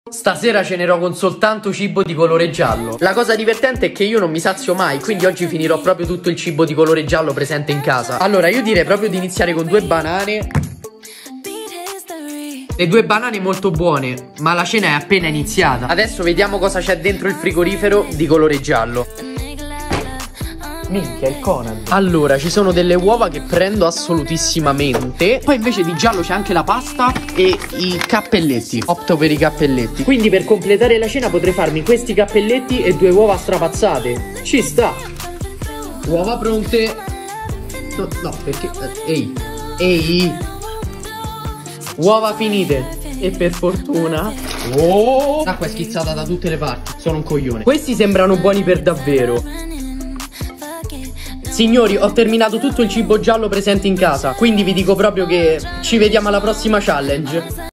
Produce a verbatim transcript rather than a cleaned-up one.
Stasera cenerò con soltanto cibo di colore giallo. La cosa divertente è che io non mi sazio mai, quindi oggi finirò proprio tutto il cibo di colore giallo presente in casa. Allora io direi proprio di iniziare con due banane. Le due banane molto buone, ma la cena è appena iniziata. Adesso vediamo cosa c'è dentro il frigorifero di colore giallo. Minchia, il Conan. Allora, ci sono delle uova che prendo assolutissimamente. Poi invece di giallo c'è anche la pasta e i cappelletti. Opto per i cappelletti. Quindi per completare la cena potrei farmi questi cappelletti e due uova strapazzate. Ci sta. Uova pronte. No, no, perché... Ehi, ehi. Uova finite. E per fortuna... Oh! L'acqua è schizzata da tutte le parti. Sono un coglione. Questi sembrano buoni per davvero. Signori, ho terminato tutto il cibo giallo presente in casa, quindi vi dico proprio che ci vediamo alla prossima challenge.